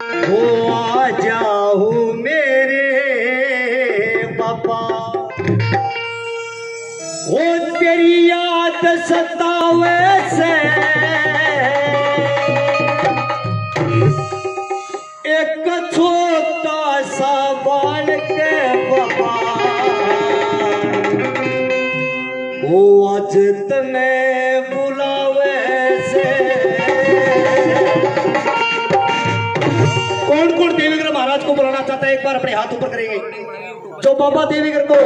वो आ जाओ मेरे बाबा, वो तेरी याद सतावे से एक छोटा सा बाल के बाबा, वो आज तने बुलावे से। कौन कौन देवीगर महाराज को बुलाना चाहता है? एक बार अपने हाथ ऊपर करेंगे। जो बाबा देवीगर को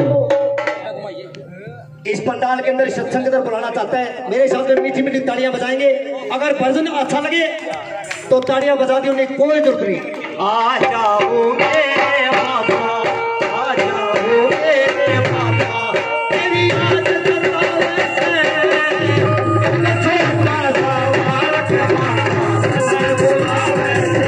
इस पंडाल के अंदर सत्संग के अंदर बुलाना चाहता है, मेरे साथ में मीठी मीठी तालियां बजाएंगे। अगर भजन अच्छा लगे तो तालियां बजा दी, उन्हें कोई जरूरत नहीं। आ जाओ मेरे बाबा, आ जाओ मेरे बाबा, तेरी याद सतावे से छोटा सा बाल के बाबा, बुलावे से।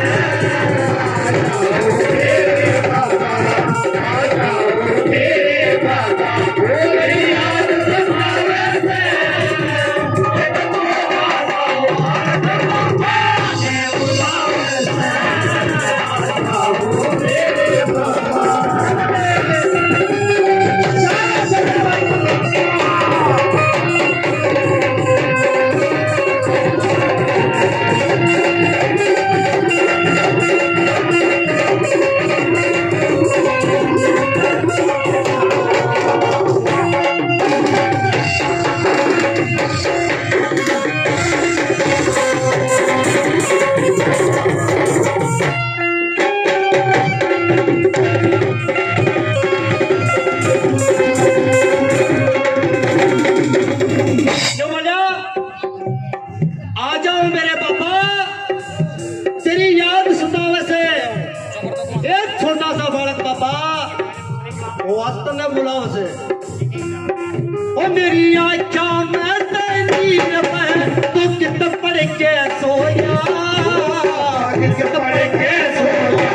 मेरी आँखों में नींद में तू कित पड़ के सोया, कित पड़ के सोया,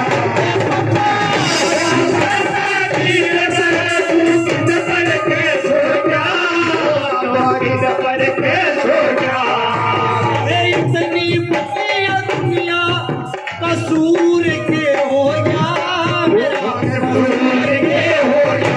कित पड़ के सोया, कित पड़ के सोया। मेरी इतनी बड़ी दुनिया कसूर के होया, मेरा कसूर के होया।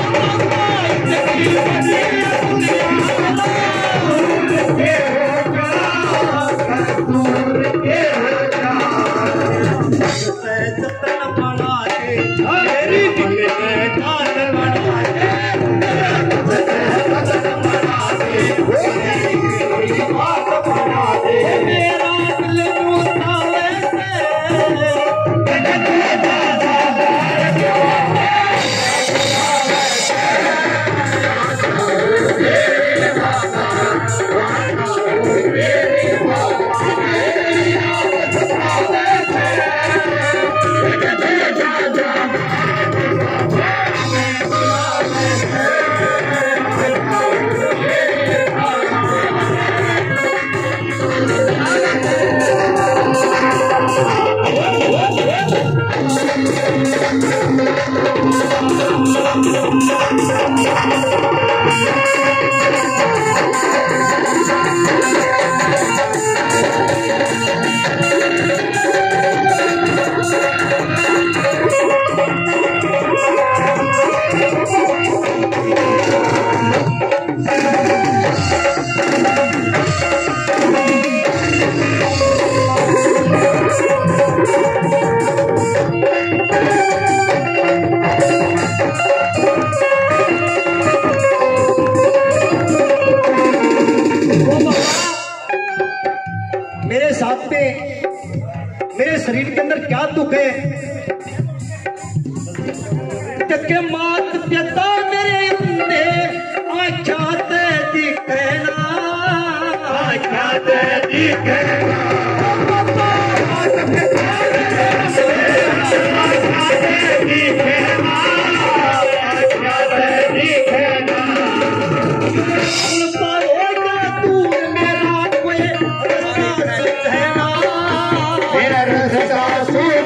मेरे साथ में मेरे शरीर के अंदर क्या दुख है कि मात पिता मेरे बंदे आख्यात दिखना, आख्यात दिखना, मेरा कोई रास्ता है ना, मेरा रास्ता